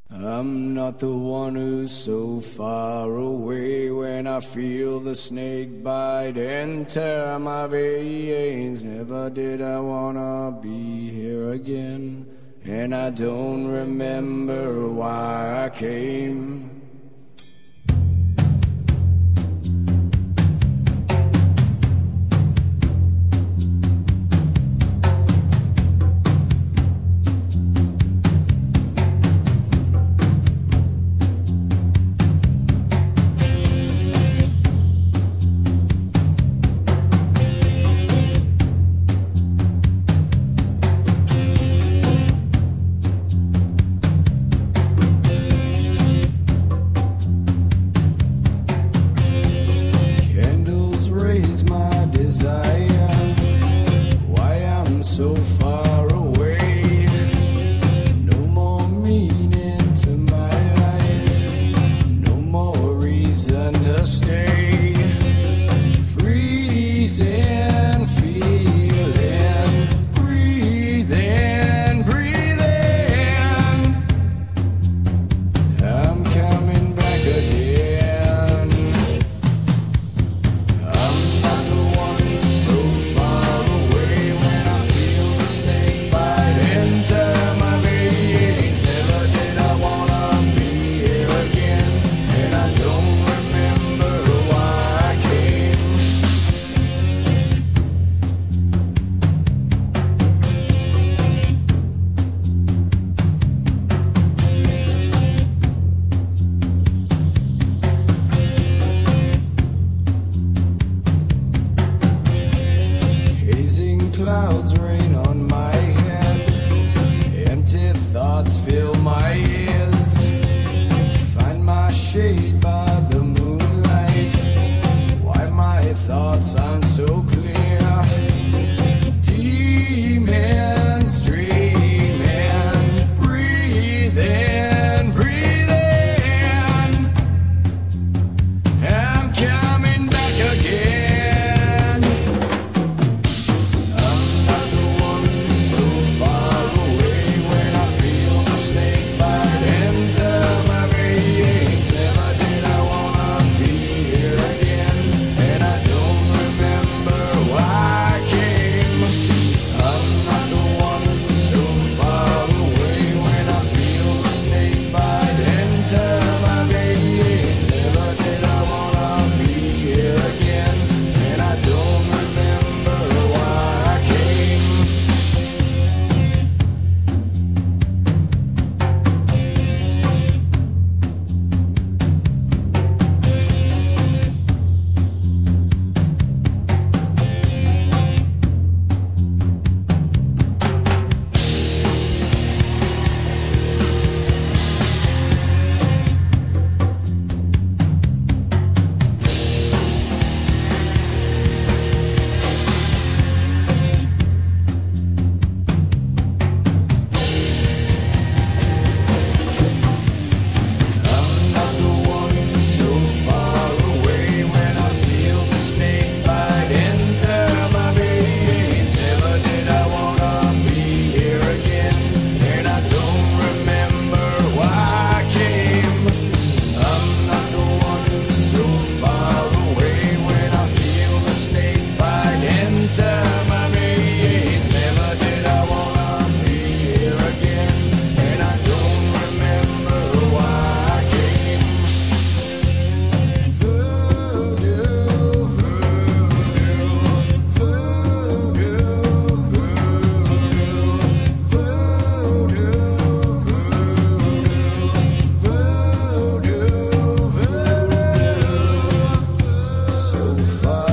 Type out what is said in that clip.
I'm not the one who's so far away when I feel the snake bite and tear my veins. Never did I wanna be here again, and I don't remember why I came. So far away, no more meaning to my life, no more reason to stay. Freezing, feeling, breathing, breathing. I'm coming back again. I'm not the one so far away when I snake bite enter my veins. Never did I wanna be here again, and I don't remember why I came. Hazing clouds rain on my head, empty thoughts fill my ears. Find my shade by the moonlight, why my thoughts aren't so clear. Demons dreaming, breathing, breathing. I'm coming back again. So far